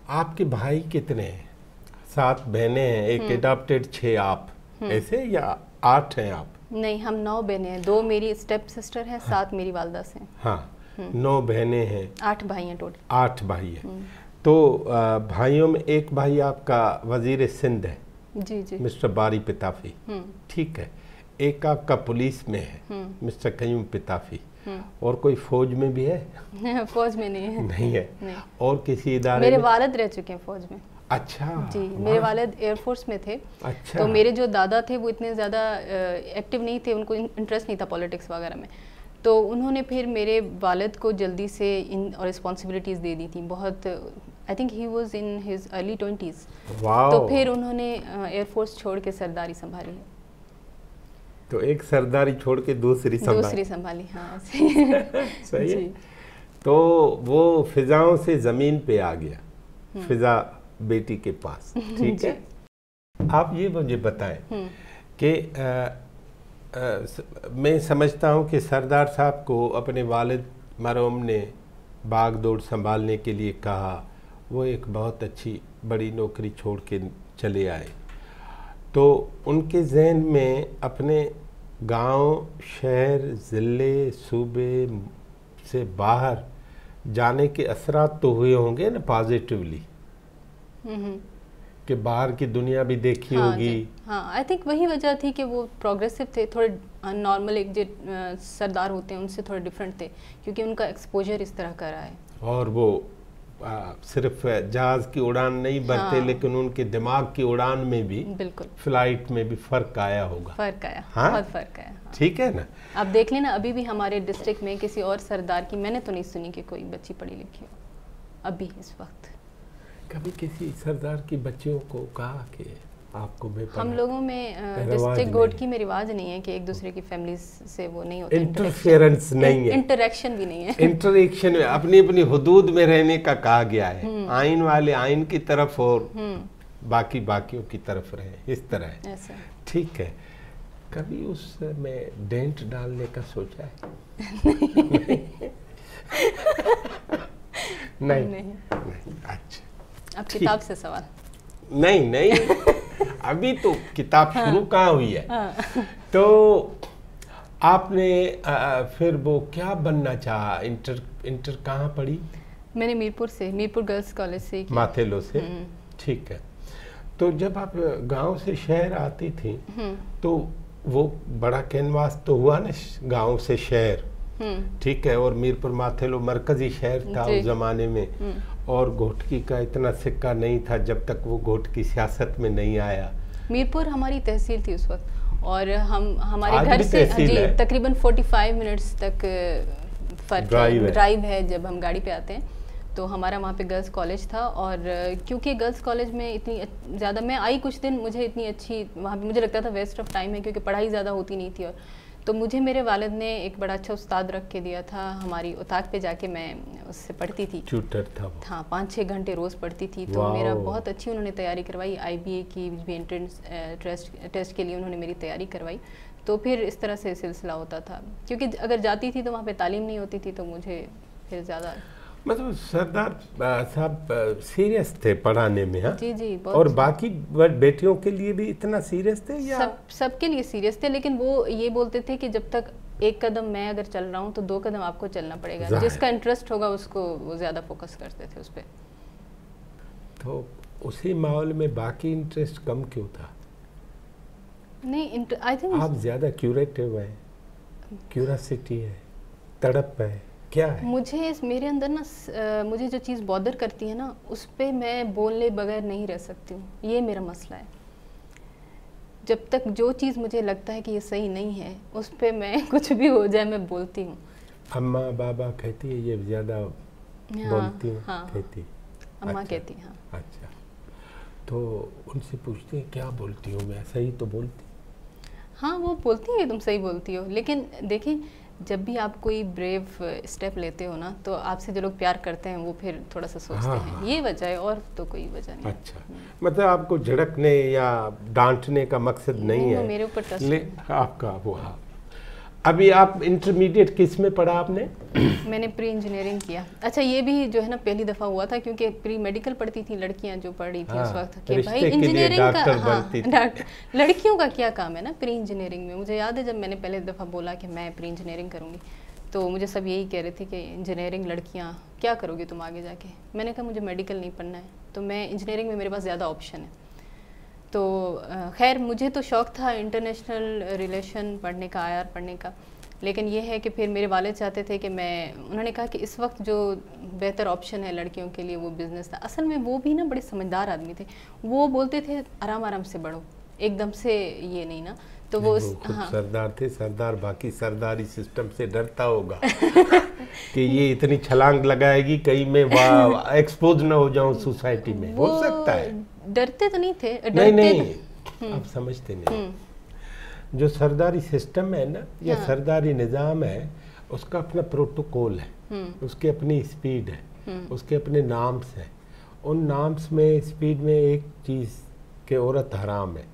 आपके भाई कितने हैं? 7 बहनें हैं, एक एडॉप्टेड, 6 आप, ऐसे या 8 हैं आप? नहीं, हम 9 बहनें हैं, 2 मेरी स्टेप सिस्टर हैं, 7 मेरी वालदा से। हाँ, 9 बहनें हैं, 8 भाई हैं टोटल। 8 भाई हैं। तो भाइयों में एक भाई आपका वजीर सिंध है, जी जी, मिस्टर बारी पिताफी, ठीक है। एक आपका पुलिस में है, मिस्टर कयूम पिताफी। और कोई फौज में भी है? फौज में नहीं है। नहीं है। नहीं। और किसी इदारे मेरे में? वालिद रह चुके हैं फौज में। अच्छा जी, मेरे वालिद एयरफोर्स में थे। अच्छा। तो मेरे जो दादा थे वो इतने ज़्यादा एक्टिव नहीं थे, उनको इंटरेस्ट नहीं था पॉलिटिक्स वगैरह में। तो उन्होंने फिर मेरे वालिद को जल्दी से इन रिस्पॉन्सिबिलिटीज़ दे दी थी बहुत। I think he was in his early 20s। तो फिर उन्होंने एयरफोर्स छोड़ के सरदारी संभाली है। तो एक सरदारी छोड़ के दूसरी संभाली, हाँ सही है। तो वो फिजाओं से ज़मीन पे आ गया, फिजा बेटी के पास, ठीक है। आप ये मुझे बताएं कि मैं समझता हूँ कि सरदार साहब को अपने वालिद मरहूम ने बाग दौड़ संभालने के लिए कहा, वो एक बहुत अच्छी बड़ी नौकरी छोड़ के चले आए। तो उनके जहन में अपने गांव, शहर, ज़िले, सूबे से बाहर जाने के असरात तो हुए होंगे ना पॉजिटिवली, कि बाहर की दुनिया भी देखी होगी। हाँ, आई थिंक वही वजह थी कि वो प्रोग्रेसिव थे, थोड़े नॉर्मल एक जो सरदार होते हैं उनसे थोड़े डिफरेंट थे, क्योंकि उनका एक्सपोजर इस तरह का रहा है। और वो सिर्फ जहाज की उड़ान नहीं भरते, लेकिन उनके दिमाग की उड़ान में भी, बिल्कुल, फ्लाइट में भी फर्क आया होगा। फर्क आया, हाँ? बहुत फर्क आया। हाँ। ठीक है ना। आप देख लेना, अभी भी हमारे डिस्ट्रिक्ट में किसी और सरदार की मैंने तो नहीं सुनी कि कोई बच्ची पढ़ी लिखी हो अभी इस वक्त। कभी किसी सरदार की बच्चियों को कहा कि आपको मैं हम लोगों में डिस्ट्रिक्ट गोटकी में रिवाज नहीं है कि एक दूसरे की फैमिली से वो नहीं होता, इंटरफेरेंस नहीं है, इंटरेक्शन भी नहीं है। इंटरेक्शन अपनी अपनी हुदूद में रहने का कहा गया है। आइन वाले आइन की तरफ और बाकी बाकियों की तरफ रहे, इस तरह है। ठीक है। कभी उसमें डेंट डालने का सोचा है? नहीं। अच्छा, अब किताब से सवाल नहीं अभी तो किताब शुरू कहाँ हुई है। तो आपने फिर वो क्या बनना चाहा? इंटर कहाँ पढ़ी? मैंने मीरपुर गर्ल्स कॉलेज से, माथेलो से। ठीक है। तो जब आप गांव से शहर आती थी तो वो बड़ा कैनवास तो हुआ ना, गांव से शहर, ठीक है। और मीरपुर माथेलो मरकजी शहर था उस जमाने में, और घोटकी का इतना सिक्का नहीं था जब तक वो घोटकी सियासत में नहीं आया। मीरपुर हमारी तहसील थी उस वक्त, और हमारे घर से तकरीबन 45 मिनट्स तक ड्राइव है जब हम गाड़ी पे आते हैं। तो हमारा वहाँ पे गर्ल्स कॉलेज था, और क्योंकि गर्ल्स कॉलेज में इतनी ज़्यादा, मैं आई कुछ दिन, मुझे इतनी अच्छी वहाँ पे मुझे लगता था वेस्ट ऑफ टाइम है, क्योंकि पढ़ाई ज़्यादा होती नहीं थी। और तो मुझे मेरे वालिद ने एक बड़ा अच्छा उस्ताद रख के दिया था, हमारी उताक पे जाके मैं उससे पढ़ती थी। ट्यूटर था वो। हाँ, 5-6 घंटे रोज़ पढ़ती थी। तो मेरा बहुत अच्छी उन्होंने तैयारी करवाई, IBA की भी एंट्रेंस टेस्ट के लिए उन्होंने मेरी तैयारी करवाई। तो फिर इस तरह से सिलसिला होता था, क्योंकि अगर जाती थी तो वहाँ पे तालीम नहीं होती थी, तो मुझे फिर ज़्यादा मतलब सरदार साहब सीरियस थे पढ़ाने में। हाँ जी, बहुत। और बाकी बेटियों के लिए भी इतना सीरियस थे या? सबके लिए सीरियस थे, लेकिन वो ये बोलते थे कि जब तक एक कदम मैं अगर चल रहा हूँ तो 2 कदम आपको चलना पड़ेगा। जिसका इंटरेस्ट होगा उसको वो ज़्यादा फोकस करते थे उस पर। तो उसी माहौल में बाकी इंटरेस्ट कम क्यों था? नहीं, आई थिंक आप ज़्यादा क्यूरेटिव है, क्यूरियोसिटी है, तड़प है, क्या है? मुझे मेरे अंदर ना मुझे जो चीज़ बॉदर करती है ना, उस पर मैं बोलने बगैर नहीं रह सकती हूँ। ये मेरा मसला है। जब तक जो चीज़ मुझे लगता है कि ये सही नहीं है, उस पर मैं कुछ भी हो जाए मैं बोलती हूँ। अम्मा बाबा कहती है ये ज़्यादा बोलती हूँ? हाँ, कहती अम्मा कहती हैं। हाँ। अच्छा, तो उनसे पूछते हैं क्या बोलती हूँ मैं? सही तो बोलती? हाँ, वो बोलती है तुम सही बोलती हो, लेकिन देखें, जब भी आप कोई ब्रेव स्टेप लेते हो ना, तो आपसे जो लोग प्यार करते हैं वो फिर थोड़ा सा सोचते हैं। ये वजह है, और तो कोई वजह नहीं। अच्छा, मतलब आपको झड़कने या डांटने का मकसद नहीं है, मेरे ऊपर ट्रस्ट आपका वो। हाँ, अभी आप इंटरमीडिएट किस में पढ़ा आपने? मैंने प्री इंजीनियरिंग किया। अच्छा, ये भी जो है ना पहली दफ़ा हुआ था, क्योंकि प्री मेडिकल पढ़ती थी लड़कियां जो पढ़ रही थी उस वक्त कि भाई इंजीनियरिंग का, हाँ, लड़कियों का क्या काम है ना प्री इंजीनियरिंग में। मुझे याद है जब मैंने पहले दफ़ा बोला कि मैं प्री इंजीनियरिंग करूँगी, तो मुझे सब यही कह रहे थे कि इंजीनियरिंग लड़कियाँ क्या करोगी तुम आगे जाके। मैंने कहा मुझे मेडिकल नहीं पढ़ना है, तो मैं इंजीनियरिंग में मेरे पास ज़्यादा ऑप्शन है। तो खैर मुझे तो शौक़ था इंटरनेशनल रिलेशन पढ़ने का, IR पढ़ने का, लेकिन ये है कि फिर मेरे वालिद चाहते थे कि उन्होंने कहा कि इस वक्त जो बेहतर ऑप्शन है लड़कियों के लिए वो बिज़नेस था। असल में वो भी ना बड़े समझदार आदमी थे, वो बोलते थे आराम आराम से बढ़ो, एकदम से ये नहीं ना। तो वो हाँ, सरदार थे, सरदार बाकी सरदारी सिस्टम से डरता होगा कि ये इतनी छलांग लगाएगी कहीं मैं एक्सपोज ना हो जाऊं सोसाइटी में। हो सकता है डरते तो नहीं थे, नहीं आप समझते नहीं। जो सरदारी सिस्टम है ना या सरदारी निज़ाम है, उसका अपना प्रोटोकॉल है, उसकी अपनी स्पीड है, उसके अपने नाम्स हैं। उन नाम्स में स्पीड में एक चीज़ के औरत हराम है,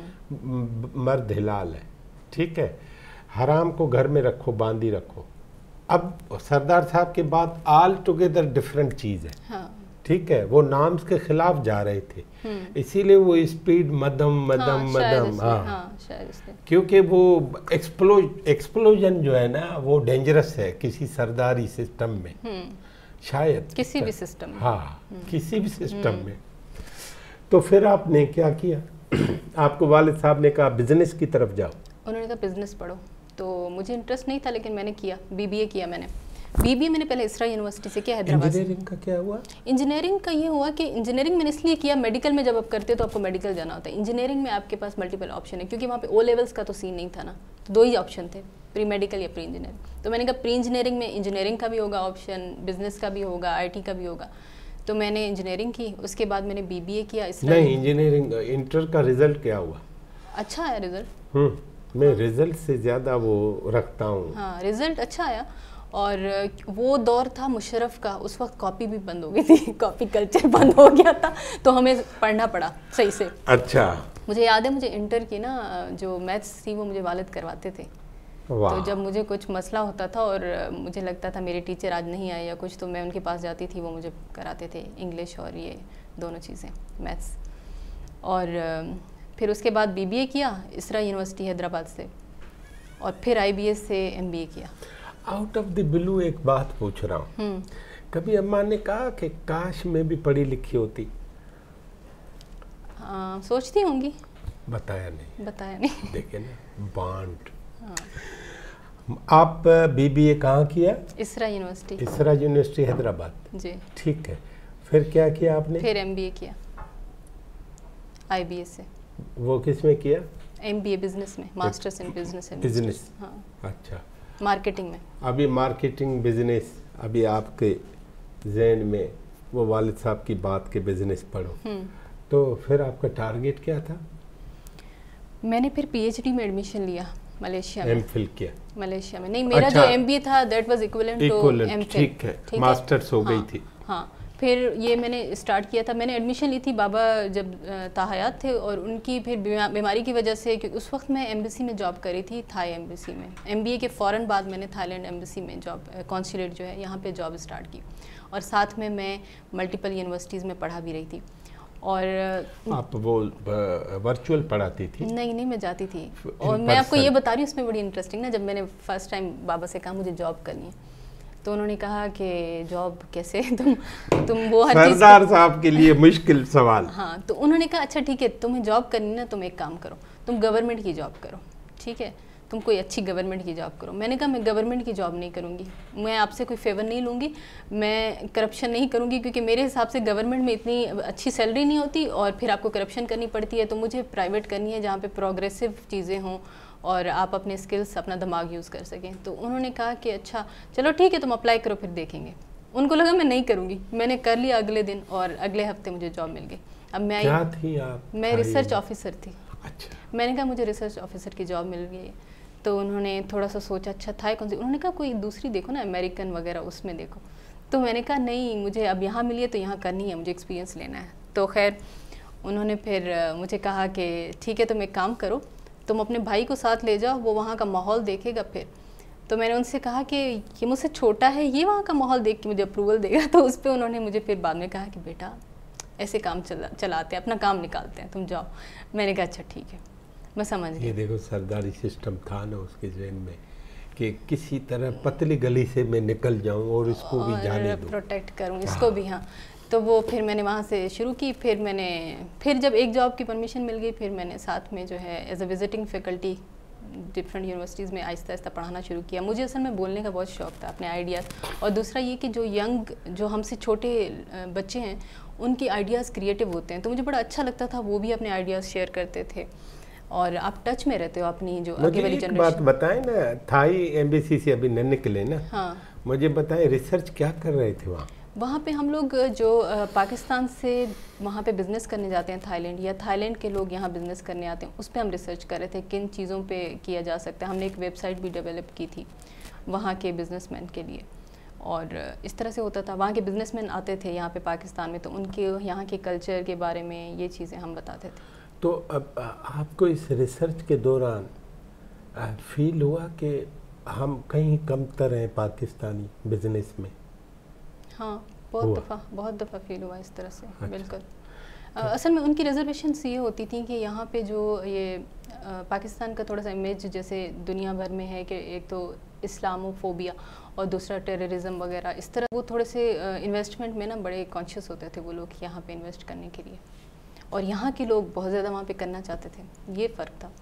मर्द हिलाल है, ठीक है। हराम को घर में रखो, बांधी रखो। अब सरदार साहब के बाद ऑल टुगेदर डिफरेंट चीज़ है, हाँ। ठीक है, वो नाम्स के खिलाफ जा रहे थे, इसीलिए वो स्पीड मध्यम हाँ, क्योंकि वो एक्सप्लोजन जो है ना वो डेंजरस है किसी सरदारी सिस्टम में, शायद किसी भी सिस्टम में, हाँ किसी भी सिस्टम में। तो फिर आपने क्या किया? आपको वालिद साहब ने कहा बिजनेस की तरफ जाओ, उन्होंने कहा बिजनेस पढ़ो। तो मुझे इंटरेस्ट नहीं था, लेकिन मैंने किया, BBA किया मैंने। BBA मैंने पहले इसरा यूनिवर्सिटी से किया, हैदराबाद। इंजीनियरिंग का क्या हुआ? इंजीनियरिंग का ये हुआ कि इंजीनियरिंग मैंने इसलिए किया, मेडिकल में जब आप करते हो तो आपको मेडिकल जाना होता है। इंजीनियरिंग में आपके पास मल्टीपल ऑप्शन है, क्योंकि वहाँ पे O लेवल्स का तो सीन नहीं था ना, तो 2 ही ऑप्शन थे, प्री मेडिकल या प्री इंजीनियरिंग। तो मैंने कहा प्री इंजीनियरिंग में इंजीनियरिंग का भी होगा ऑप्शन, बिजनेस का भी होगा, IT का भी होगा। तो मैंने इंजीनियरिंग की, उसके बाद मैंने BBA किया। नहीं, इंजीनियरिंग इंटर का रिजल्ट क्या हुआ? अच्छा आया रिजल्ट। मैं रिजल्ट से ज़्यादा वो रखता हूँ। हाँ, रिजल्ट अच्छा आया। और वो दौर था मुशर्रफ का, उस वक्त कॉपी भी बंद हो गई थी, कॉपी कल्चर बंद हो गया था, तो हमें पढ़ना पड़ा सही से। अच्छा, मुझे याद है मुझे इंटर की ना जो मैथ्स थी वो मुझे वालिद करवाते थे। तो जब मुझे कुछ मसला होता था और मुझे लगता था मेरे टीचर आज नहीं आए या कुछ, तो मैं उनके पास जाती थी, वो मुझे कराते थे इंग्लिश और ये दोनों चीज़ें, मैथ्स। और फिर उसके बाद BBA किया इसरा यूनिवर्सिटी हैदराबाद से, और फिर IBS से MBA किया। आउट ऑफ द ब्लू एक बात पूछ रहा हूँ, कभी अम्मा ने कहा कि काश मैं भी पढ़ी लिखी होती? सोचती होंगी। बताया नहीं। देखे ना बांट। आप BBA कहाँ किया? इसरा यूनिवर्सिटी। इसरा यूनिवर्सिटी हैदराबाद जी, ठीक है। फिर क्या किया आपने? फिर MBA किया IBS से। वो किस में किया? MBA बिजनेस में, मास्टर्स इन बिजनेस। बिजनेस, हाँ। अच्छा, मार्केटिंग में। अभी मार्केटिंग बिजनेस, अभी आपके ज़हन में वो वालिद साहब की बात के बिजनेस पढ़ो, तो फिर आपका टारगेट क्या था? मैंने फिर PhD में एडमिशन लिया मलेशिया में। MPhil किया मलेशिया में? नहीं, मेरा जो MBA था that was equivalent to MPhil। ठीक है, मास्टर्स हो गई थी। हाँ, फिर ये मैंने स्टार्ट किया था। मैंने एडमिशन ली थी, बाबा जब ताहयात थे, और उनकी फिर बीमारी की वजह से, क्योंकि उस वक्त मैं एम्बेसी में जॉब करी थी, थाई एम्बेसी में। MBA के फ़ौरन बाद मैंने थाईलैंड एम्बेसी में जॉब, कॉन्सुलेट जो है यहाँ पे जॉब स्टार्ट की, और साथ में मैं मल्टीपल यूनिवर्सिटीज़ में पढ़ा भी रही थी। और आप वो वर्चुअल पढ़ाती थी? नहीं, मैं जाती थी। और मैं आपको ये बता रही हूँ, उसमें बड़ी इंटरेस्टिंग ना, जब मैंने फर्स्ट टाइम बाबा से कहा मुझे जॉब करनी है, तो उन्होंने कहा कि जॉब कैसे, तुम वो हर चीज़, सरदार साहब के लिए मुश्किल सवाल। हाँ, तो उन्होंने कहा अच्छा ठीक है, तुम्हें जॉब करनी ना, तुम एक काम करो, तुम गवर्नमेंट की जॉब करो, ठीक है, तुम कोई अच्छी गवर्नमेंट की जॉब करो। मैंने कहा मैं गवर्नमेंट की जॉब नहीं करूँगी, मैं आपसे कोई फेवर नहीं लूँगी, मैं करप्शन नहीं करूँगी, क्योंकि मेरे हिसाब से गवर्नमेंट में इतनी अच्छी सैलरी नहीं होती और फिर आपको करप्शन करनी पड़ती है। तो मुझे प्राइवेट करनी है जहाँ पे प्रोग्रेसिव चीज़ें हों और आप अपने स्किल्स, अपना दिमाग यूज़ कर सकें। तो उन्होंने कहा कि अच्छा चलो ठीक है, तुम अप्लाई करो, फिर देखेंगे। उनको लगा मैं नहीं करूँगी, मैंने कर लिया अगले दिन, और अगले हफ्ते मुझे जॉब मिल गई। अब मैं क्या थी आप? मैं रिसर्च ऑफिसर थी। अच्छा। मैंने कहा मुझे रिसर्च ऑफिसर की जॉब मिल गई। तो उन्होंने थोड़ा सा सोचा, अच्छा था कौन सी? उन्होंने कहा कोई दूसरी देखो ना, अमेरिकन वगैरह, उसमें देखो। तो मैंने कहा नहीं, मुझे अब यहाँ मिली है तो यहाँ करनी है, मुझे एक्सपीरियंस लेना है। तो खैर उन्होंने फिर मुझे कहा कि ठीक है, तुम एक काम करो, तुम अपने भाई को साथ ले जाओ, वो वहाँ का माहौल देखेगा, फिर तो मैंने उनसे कहा कि ये मुझसे छोटा है, ये वहाँ का माहौल देख के मुझे अप्रूवल देगा। तो उस पर उन्होंने मुझे फिर बाद में कहा कि बेटा ऐसे काम चलाते हैं, अपना काम निकालते हैं, तुम जाओ। मैंने कहा अच्छा ठीक है, मैं समझ गई। ये देखो सरदारी सिस्टम था ना उसके जहन में कि किसी तरह पतली गली से मैं निकल जाऊं और इसको भी जाने दूं, प्रोटेक्ट करूं इसको भी। हाँ, तो वो फिर मैंने वहाँ से शुरू की। फिर जब एक जॉब की परमिशन मिल गई, फिर मैंने साथ में जो है as a visiting faculty different universities में आहिस्ता आहिस्ता पढ़ाना शुरू किया। मुझे असल में बोलने का बहुत शौक था, अपने आइडियाज़, और दूसरा ये कि जो हमसे छोटे बच्चे हैं उनकी आइडियाज़ क्रिएटिव होते हैं, तो मुझे बड़ा अच्छा लगता था, वो भी अपने आइडियाज़ शेयर करते थे। और आप टच में रहते हो अपनी जो आगे वाली जनरेशन। बात बताएं ना, थाई एम्बेसी से अभी न निकले ना, हाँ, मुझे बताएं रिसर्च क्या कर रहे थे वहाँ? वहाँ पे हम लोग जो पाकिस्तान से वहाँ पे बिज़नेस करने जाते हैं थाईलैंड, या थाईलैंड के लोग यहाँ बिज़नेस करने आते हैं, उस पर हम रिसर्च कर रहे थे किन चीज़ों पे किया जा सकता है। हमने एक वेबसाइट भी डेवलप की थी वहाँ के बिजनेसमैन के लिए, और इस तरह से होता था, वहाँ के बिजनेसमैन आते थे यहाँ पे पाकिस्तान में, तो उनके यहाँ के कल्चर के बारे में ये चीज़ें हम बताते थे। तो अब आपको इस रिसर्च के दौरान फील हुआ कि हम कहीं कमतर हैं पाकिस्तानी बिजनेस में? हाँ, बहुत दफ़ा फील हुआ इस तरह से। अच्छा। बिल्कुल। असल में उनकी रिजर्वेशंस ये होती थी कि यहाँ पे जो ये पाकिस्तान का थोड़ा सा इमेज जैसे दुनिया भर में है कि एक तो इस्लामोफोबिया और दूसरा टेररिज्म वगैरह, इस तरह वो थोड़े से इन्वेस्टमेंट में ना बड़े कॉन्शियस होते थे वो लोग यहाँ पे इन्वेस्ट करने के लिए, और यहाँ के लोग बहुत ज़्यादा वहाँ पे करना चाहते थे। ये फ़र्क था।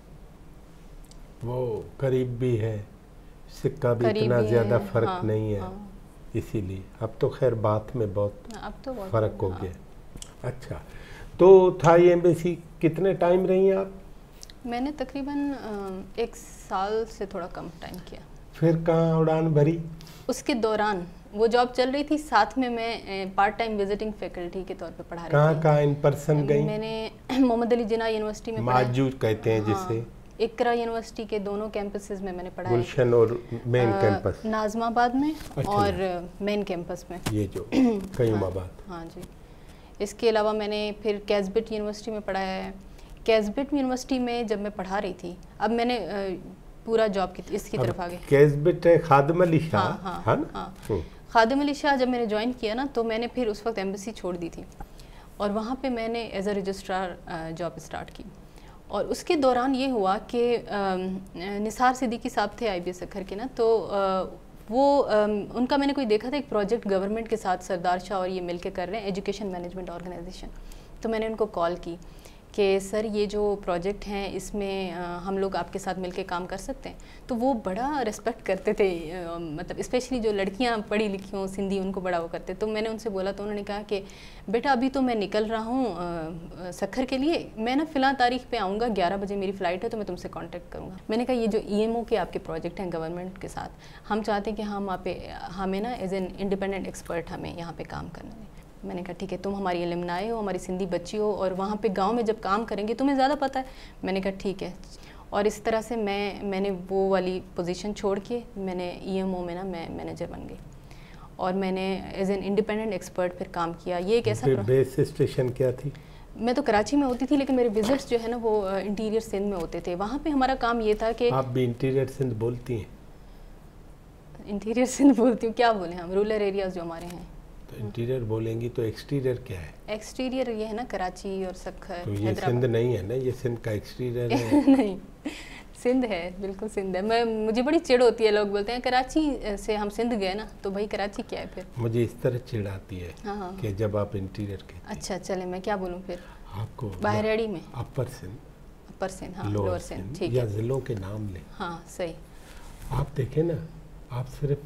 वो करीब भी है, सिक्का भी इतना ज़्यादा फ़र्क हाँ, नहीं है। हाँ। इसीलिए अब तो खैर बात में बहुत फ़र्क हो गया। अच्छा, तो थाई एम्बेसी कितने टाइम रही आप? मैंने तकरीबन 1 साल से थोड़ा कम टाइम किया। फिर कहाँ उड़ान भरी? उसके दौरान वो जॉब चल रही थी, साथ में मैं पार्ट टाइम विजिटिंग फैकल्टी के तौर पे पढ़ा रही थी। कहाँ इन पर्सन गई? मैंने मोहम्मद अली जिन्ना यूनिवर्सिटी में माजू कहते हैं जिसे, इकरा यूनिवर्सिटी के दोनों कैंपसेस में मैंने पढ़ा है। गुलशन और मेन कैंपस नाज़माबाद में। अच्छा। और मेन कैंपस में ये जो कयूमाबाद। हाँ जी। इसके अलावा मैंने फिर कैसबिट यूनिवर्सिटी में पढ़ा है। कैसबिट यूनिवर्सिटी में जब मैं पढ़ा रही थी, अब मैंने पूरा जॉब की इसकी तरफ आ गई। कैसबिट है खादिम अली शाह। हाँ, खादिम अली शाह जब मैंने ज्वाइन किया ना, तो मैंने फिर उस वक्त एम्बेसी छोड़ दी थी, और वहाँ पे मैंने as a registrar job start की। और उसके दौरान ये हुआ कि निसार सिद्दीकी साहब थे IBS अखर के ना, तो वो उनका मैंने कोई देखा था एक प्रोजेक्ट गवर्नमेंट के साथ, सरदार शाह और ये मिलके कर रहे हैं, एजुकेशन मैनेजमेंट ऑर्गेनाइजेशन। तो मैंने उनको कॉल की कि सर ये जो प्रोजेक्ट हैं इसमें हम लोग आपके साथ मिलके काम कर सकते हैं। तो वो बड़ा रिस्पेक्ट करते थे, मतलब स्पेशली जो लड़कियां पढ़ी लिखी हों सिंधी, उनको बड़ा वो करते। तो मैंने उनसे बोला, तो उन्होंने कहा कि बेटा अभी तो मैं निकल रहा हूँ सखर के लिए, मैं ना फ़िलहाल तारीख पे आऊँगा, 11 बजे मेरी फ़्लाइट है, तो मैं तुमसे कांटेक्ट करूँगा। मैंने कहा ये जो EMO के आपके प्रोजेक्ट हैं गवर्नमेंट के साथ, हम चाहते हैं कि हम आप हमें ना एज एन इंडिपेंडेंट एक्सपर्ट हमें यहाँ पर काम करना है। मैंने कहा ठीक है, तुम हमारी एलुमनाई हो, हमारी सिंधी बच्ची हो, और वहाँ पे गांव में जब काम करेंगे तुम्हें ज़्यादा पता है। मैंने कहा ठीक है, और इस तरह से मैंने वो वाली पोजीशन छोड़ के मैंने EMO में ना मैं मैनेजर बन गई, और मैंने एज एन इंडिपेंडेंट एक्सपर्ट फिर काम किया। ये एक ऐसा बेस स्टेशन क्या थी? मैं तो कराची में होती थी, लेकिन मेरे विजिट्स जो है ना वो इंटीरियर सिंध में होते थे। वहाँ पे हमारा काम ये था कि आप भी इंटीरियर सिंध बोलती हैं? इंटीरियर सिंध बोलती हूँ, क्या बोले हम, रूरल एरियाज जो हमारे हैं। तो इंटीरियर बोलेंगी तो एक्सटीरियर क्या है? एक्सटीरियर ये है ना कराची और सखर। तो ये सिंध नहीं है ना, ये सिंध का एक्सटीरियर है। नहीं, सिंध है, बिल्कुल सिंध है। मुझे बड़ी चिढ़ होती है, लोग बोलते हैं कराची से हम सिंध गए ना, तो भाई कराची क्या है फिर? मुझे इस तरह चिढ़ आती है। हाँ। कि जब आप इंटीरियर कहते हैं। अच्छा चले, मैं क्या बोलूँ फिर आपको? बाहरेड़ी में अपर सिंध, हाँ, लोअर सिंध, ठीक है, या जिलों के नाम लें। हाँ सही। आप देखें ना, आप सिर्फ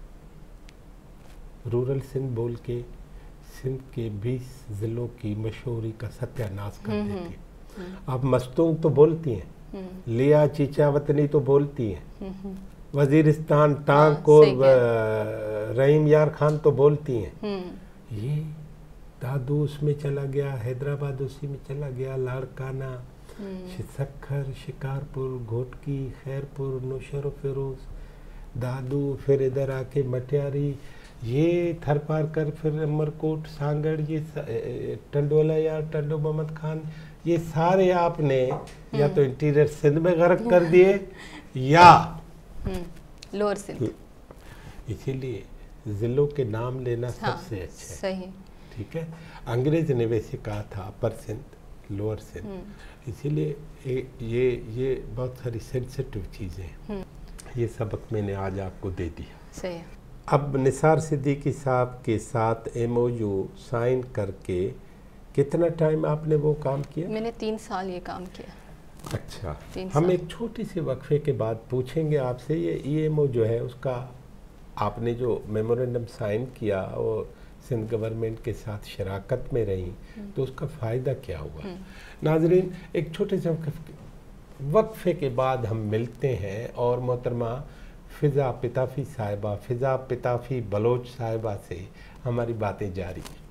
रूरल सिंध बोल के सिंध के 20 ज़िलों की मशहूरी का सत्यानाश कर देती हैं। आप मस्तूंग तो बोलती हैं, लिया चीचा वतनी तो बोलती हैं, वजीरिस्तान टांग और रहीम यार खान तो बोलती हैं। ये दादू उसमें चला गया, हैदराबाद उसी में चला गया, लाड़काना, सखर, शिकारपुर, घोटकी, खैरपुर, नौशर फिरोज, दादू, फिर इधर आके मटियारी, ये थरपार कर, फिर अमरकोट, सांगड़, ये टंडोला यार, टंडो मोहम्मद खान, ये सारे आपने या तो इंटीरियर सिंध में गर्क कर दिए या लोअर सिंध। इसीलिए ज़िलों के नाम लेना सबसे अच्छा है। सही। ठीक है, अंग्रेज ने वैसे कहा था अपर सिंध, लोअर सिंध, इसीलिए ये बहुत सारी सेंसिटिव चीज़ें हैं। ये सबक मैंने आज आपको दे दिया। सही है। अब निसार सिद्दीकी साहब के साथ MOU साइन करके कितना टाइम आपने वो काम किया? मैंने 3 साल ये काम किया। अच्छा, हम एक छोटी सी वक्फे के बाद पूछेंगे आपसे, ये EMO जो है उसका आपने जो मेमोरेंडम साइन किया और सिंध गवर्नमेंट के साथ शराकत में रही, तो उसका फ़ायदा क्या हुआ? नाजरीन, एक छोटे से वक्फे के बाद हम मिलते हैं और मोहतरमा फ़िज़ा पिताफ़ी साहिबा, फ़िज़ा पिताफ़ी बलोच साहिबा से हमारी बातें जारी।